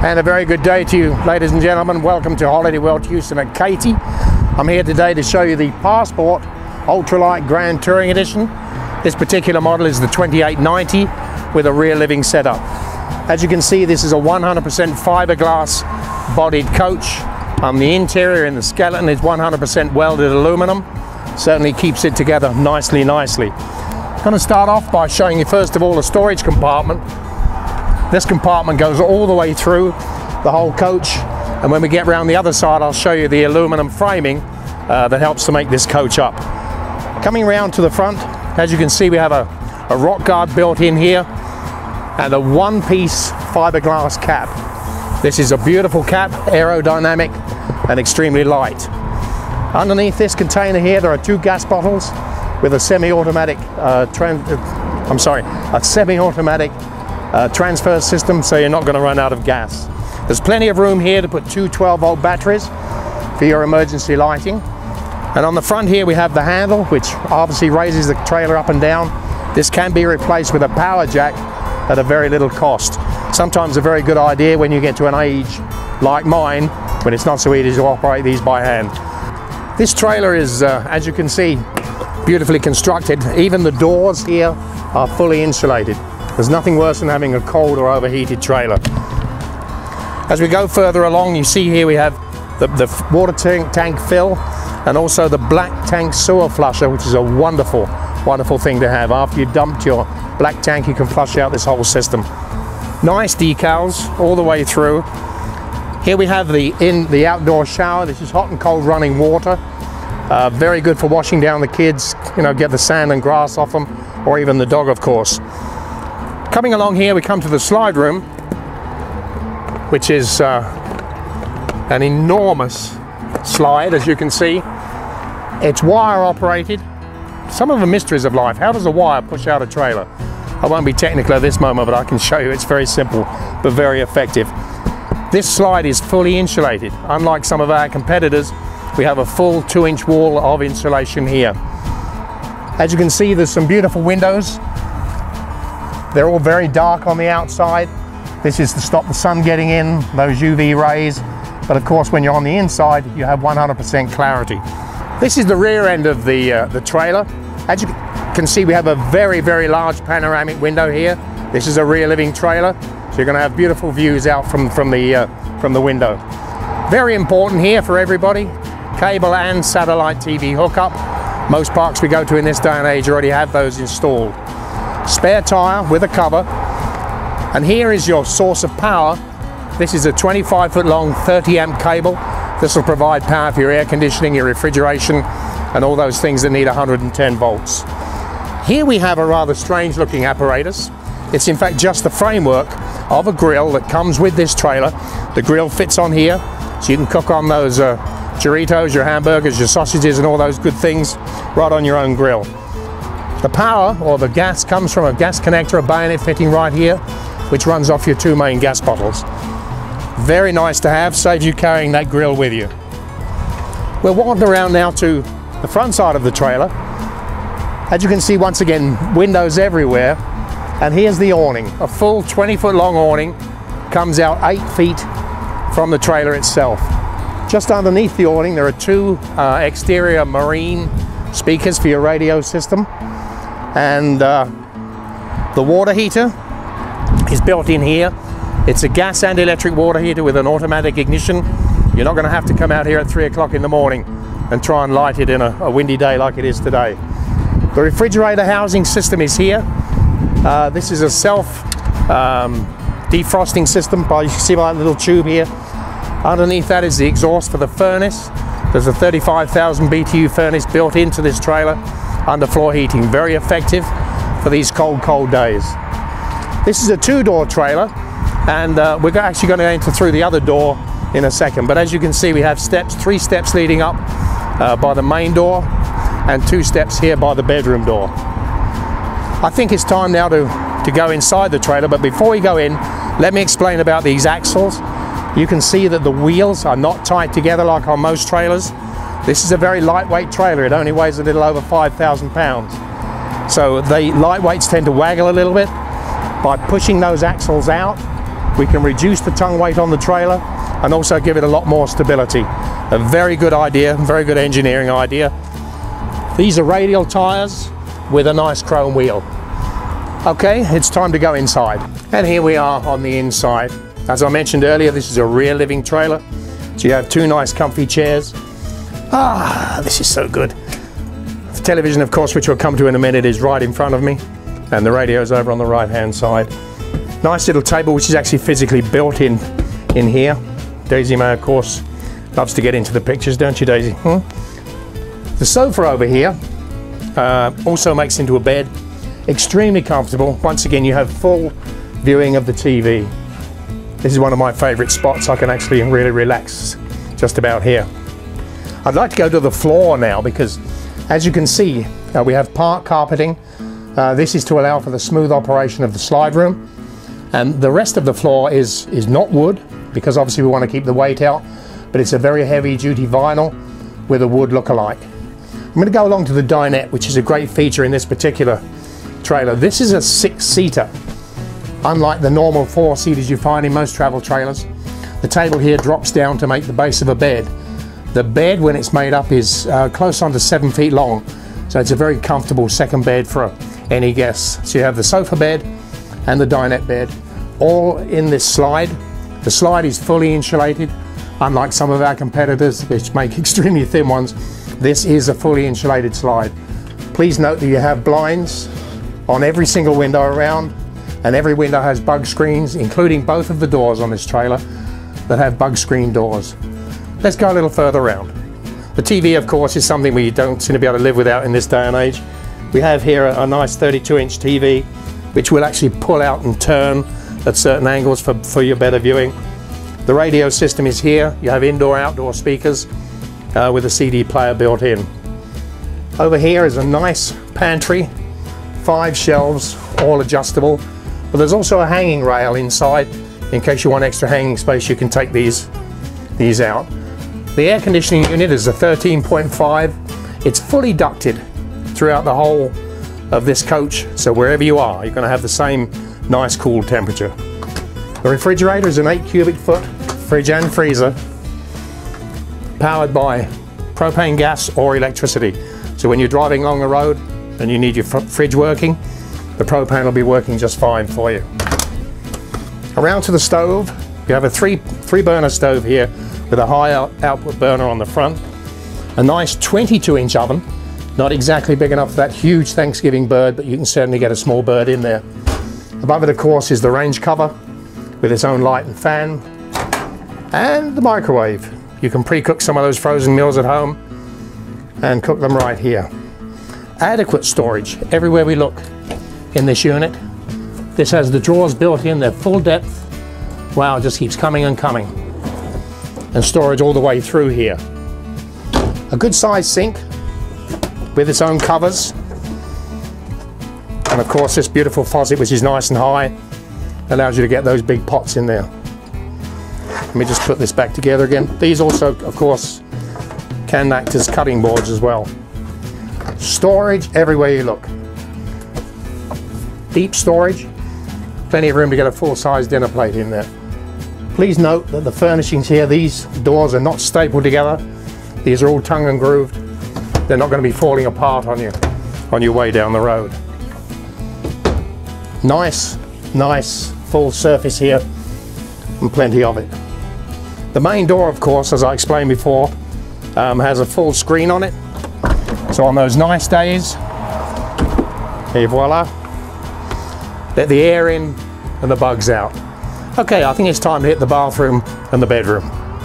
And a very good day to you, ladies and gentlemen. Welcome to Holiday World Houston at Katy. I'm here today to show you the Passport Ultralight Grand Touring Edition. This particular model is the 2890 with a rear living setup. As you can see, this is a 100% fiberglass bodied coach. The interior and the skeleton is 100% welded aluminum. Certainly keeps it together nicely. I'm going to start off by showing you first of all a storage compartment. This compartment goes all the way through the whole coach, and when we get around the other side I'll show you the aluminum framing that helps to make this coach up. Coming around to the front, as you can see, we have a rock guard built in here and a one-piece fiberglass cap. This is a beautiful cap, aerodynamic and extremely light. Underneath this container here there are two gas bottles with a semi-automatic transfer system, so you're not going to run out of gas. There's plenty of room here to put two 12-volt batteries for your emergency lighting. And on the front here we have the handle, which obviously raises the trailer up and down. This can be replaced with a power jack at a very little cost. Sometimes a very good idea when you get to an age like mine, when it's not so easy to operate these by hand. This trailer is, as you can see, beautifully constructed. Even the doors here are fully insulated. There's nothing worse than having a cold or overheated trailer. As we go further along, you see here we have the water tank fill and also the black tank sewer flusher, which is a wonderful thing to have. After you've dumped your black tank, you can flush out this whole system. Nice decals all the way through. Here we have the outdoor shower. This is hot and cold running water. Very good for washing down the kids, get the sand and grass off them, or even the dog, of course. Coming along here, we come to the slide room, which is an enormous slide, as you can see. It's wire operated. Some of the mysteries of life. How does a wire push out a trailer? I won't be technical at this moment, but I can show you. It's very simple, but very effective. This slide is fully insulated. Unlike some of our competitors, we have a full 2-inch wall of insulation here. As you can see, there's some beautiful windows. They're all very dark on the outside. This is to stop the sun getting in, those UV rays. But of course, when you're on the inside, you have 100% clarity. This is the rear end of the trailer. As you can see, we have a very large panoramic window here. This is a rear living trailer, so you're going to have beautiful views out from the window. Very important here for everybody, cable and satellite TV hookup. Most parks we go to in this day and age already have those installed. Spare tire with a cover, and here is your source of power. This is a 25-foot long 30-amp cable. This will provide power for your air conditioning, your refrigeration, and all those things that need 110 volts. Here we have a rather strange looking apparatus. It's in fact just the framework of a grill that comes with this trailer. The grill fits on here, so you can cook on those Doritos, your hamburgers, your sausages, and all those good things right on your own grill. The power, or the gas, comes from a gas connector, a bayonet fitting right here, which runs off your two main gas bottles. Very nice to have, saves you carrying that grill with you. We're walking around now to the front side of the trailer. As you can see, once again, windows everywhere. And here's the awning. A full 20-foot long awning comes out 8 feet from the trailer itself. Just underneath the awning there are two exterior marine speakers for your radio system. And the water heater is built in here. It's a gas and electric water heater with an automatic ignition. You're not going to have to come out here at 3 o'clock in the morning and try and light it in a windy day like it is today. The refrigerator housing system is here. This is a self defrosting system. You can see by that little tube here. Underneath that is the exhaust for the furnace. There's a 35,000 BTU furnace built into this trailer. Underfloor heating, very effective for these cold days. This is a 2-door trailer, and we're actually going to enter through the other door in a second. But as you can see, we have 3 steps leading up by the main door and 2 steps here by the bedroom door. I think it's time now to go inside the trailer, but before we go in, let me explain about these axles. You can see that the wheels are not tied together like on most trailers. This is a very lightweight trailer. It only weighs a little over 5,000 pounds. So the lightweights tend to waggle a little bit. By pushing those axles out, we can reduce the tongue weight on the trailer and also give it a lot more stability. A very good idea, very good engineering idea. These are radial tires with a nice chrome wheel. Okay, it's time to go inside. And here we are on the inside. As I mentioned earlier, this is a rear living trailer. So you have two nice comfy chairs. Ah, this is so good. The television, of course, which we'll come to in a minute, is right in front of me. And the radio is over on the right hand side. Nice little table, which is actually physically built in here. Daisy May, of course, loves to get into the pictures, don't you, Daisy? The sofa over here also makes into a bed. Extremely comfortable. Once again, you have full viewing of the TV. This is one of my favorite spots. I can actually really relax just about here. I'd like to go to the floor now because, as you can see, we have park carpeting. This is to allow for the smooth operation of the slide room. And the rest of the floor is not wood, because obviously we want to keep the weight out, but it's a very heavy duty vinyl with a wood look-alike. I'm going to go along to the dinette, which is a great feature in this particular trailer. This is a 6-seater, unlike the normal 4-seaters you find in most travel trailers. The table here drops down to make the base of a bed. The bed, when it's made up, is close on to 7 feet long, so it's a very comfortable second bed for any guest. So you have the sofa bed and the dinette bed, all in this slide. The slide is fully insulated, unlike some of our competitors which make extremely thin ones. This is a fully insulated slide. Please note that you have blinds on every single window around, and every window has bug screens, including both of the doors on this trailer that have bug screen doors. Let's go a little further around. The TV, of course, is something we don't seem to be able to live without in this day and age. We have here a nice 32-inch TV, which will actually pull out and turn at certain angles for your better viewing. The radio system is here. You have indoor-outdoor speakers with a CD player built in. Over here is a nice pantry, 5 shelves, all adjustable, but there's also a hanging rail inside. In case you want extra hanging space, you can take these out. The air conditioning unit is a 13.5. It's fully ducted throughout the whole of this coach, so wherever you are, you're going to have the same nice cool temperature. The refrigerator is an 8 cubic foot fridge and freezer, powered by propane gas or electricity. So when you're driving along the road and you need your fridge working, the propane will be working just fine for you. Around to the stove, you have a three burner stove here with a high output burner on the front, a nice 22-inch oven, not exactly big enough for that huge Thanksgiving bird, but you can certainly get a small bird in there. Above it, of course, is the range cover with its own light and fan, and the microwave. You can pre-cook some of those frozen meals at home and cook them right here. Adequate storage everywhere we look in this unit. This has the drawers built in, they're full depth. Wow, it just keeps coming and coming. And storage all the way through here. A good sized sink with its own covers. And of course this beautiful faucet, which is nice and high, allows you to get those big pots in there. Let me just put this back together again. These also, of course, can act as cutting boards as well. Storage everywhere you look. Deep storage, plenty of room to get a full-size dinner plate in there. Please note that the furnishings here, these doors are not stapled together. These are all tongue and grooved. They're not going to be falling apart on you on your way down the road. Nice full surface here and plenty of it. The main door, of course, as I explained before, has a full screen on it. So on those nice days, et voila, let the air in and the bugs out. Okay, I think it's time to hit the bathroom and the bedroom.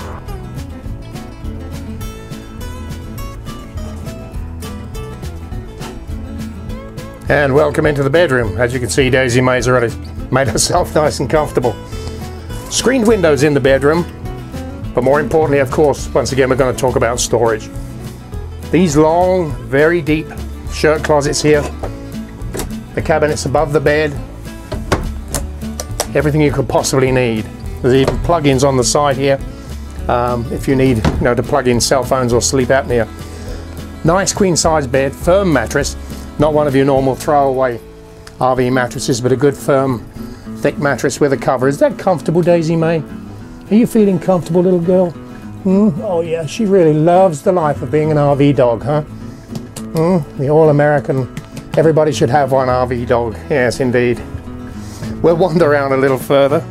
And welcome into the bedroom. As you can see, Daisy May's already made herself nice and comfortable. Screened windows in the bedroom, but more importantly, of course, once again, we're going to talk about storage. These long, very deep shirt closets here, the cabinets above the bed, everything you could possibly need. There's even plug-ins on the side here if you need, to plug in cell phones or sleep apnea. Nice queen-size bed, firm mattress, not one of your normal throwaway RV mattresses, but a good firm thick mattress with a cover. Is that comfortable, Daisy May? Are you feeling comfortable, little girl? Oh yeah, she really loves the life of being an RV dog, huh? The all-American, everybody should have one RV dog. Yes, indeed. We'll wander around a little further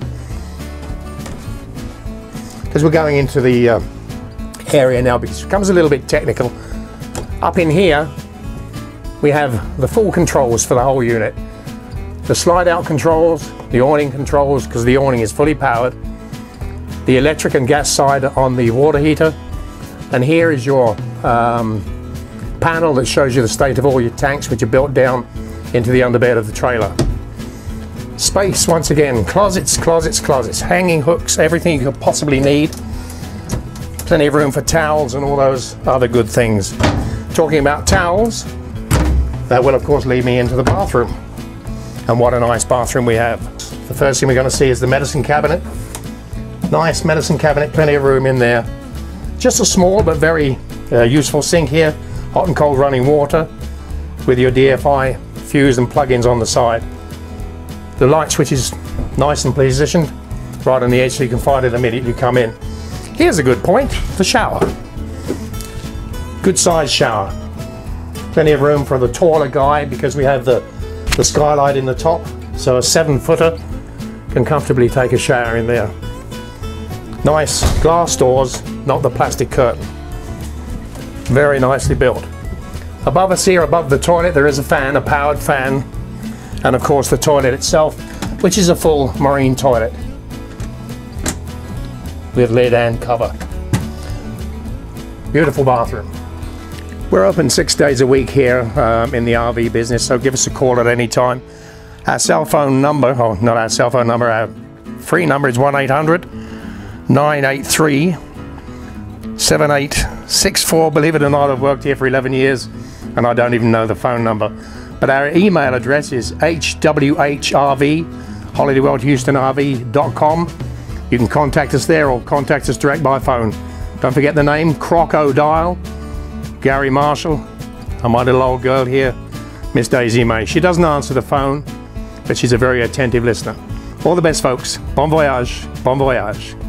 because we're going into the area now, because it becomes a little bit technical. Up in here, we have the full controls for the whole unit. The slide-out controls, the awning controls, because the awning is fully powered, the electric and gas side on the water heater, and here is your panel that shows you the state of all your tanks, which are built down into the underbed of the trailer. Space, once again, closets, closets, closets, hanging hooks, everything you could possibly need. Plenty of room for towels and all those other good things. Talking about towels, that will of course lead me into the bathroom. And what a nice bathroom we have. The first thing we're going to see is the medicine cabinet. Nice medicine cabinet, plenty of room in there. Just a small but very useful sink here. Hot and cold running water with your DFI fuse and plugins on the side. The light switch is nice and positioned right on the edge so you can find it immediately you come in. Here's a good point, the shower. Good sized shower. Plenty of room for the taller guy because we have the skylight in the top, so a 7-footer can comfortably take a shower in there. Nice glass doors, not the plastic curtain. Very nicely built. Above us here, above the toilet, there is a fan, a powered fan, and of course the toilet itself, which is a full marine toilet with lid and cover. Beautiful bathroom. We're open 6 days a week here in the RV business, so give us a call at any time. Our cell phone number, oh, not our cell phone number, our free number is 1-800-983-7864. Believe it or not, I've worked here for 11 years and I don't even know the phone number. But our email address is hwhrv@holidayworldhoustonrv.com. You can contact us there or contact us direct by phone. Don't forget the name, Crocodile, Gary Marshall, and my little old girl here, Miss Daisy May. She doesn't answer the phone, but she's a very attentive listener. All the best, folks. Bon voyage. Bon voyage.